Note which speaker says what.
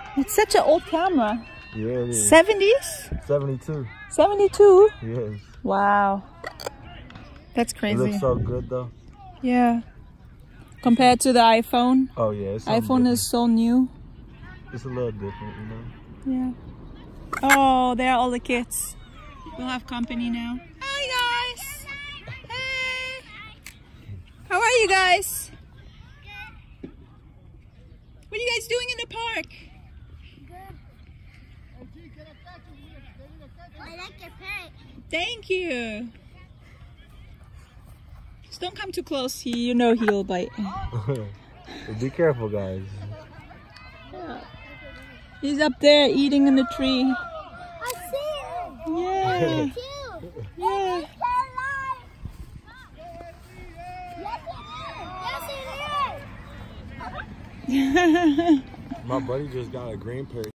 Speaker 1: It's such an old camera.
Speaker 2: Yeah, it is.
Speaker 1: 70s?
Speaker 2: 72.
Speaker 1: 72?
Speaker 2: Yes.
Speaker 1: Wow. That's crazy.
Speaker 2: It looks so good though.
Speaker 1: Yeah. Compared to the iPhone.
Speaker 2: Oh yeah, it's
Speaker 1: iPhone is so new.
Speaker 2: It's a little different, you know.
Speaker 1: Yeah. Oh, there are all the kids. We'll have company now. Hi guys. Hey. How are you guys? What are you guys doing in the park?
Speaker 3: I like your pet.
Speaker 1: Thank you. Just don't come too close. You know he'll bite.
Speaker 2: Be careful, guys.
Speaker 1: Yeah. He's up there eating in the tree.
Speaker 3: I see it.
Speaker 1: Yeah.
Speaker 3: Too.
Speaker 1: Yeah.
Speaker 3: Yes, it is.
Speaker 2: My buddy just got a green pair.